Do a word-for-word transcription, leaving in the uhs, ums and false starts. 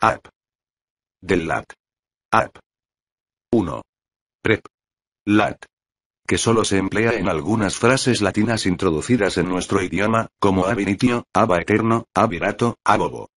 Ap. Del lat. Ap. uno. Prep. Lat. Que solo se emplea en algunas frases latinas introducidas en nuestro idioma, como ab initio, ab eterno, ab irato, ab ovo.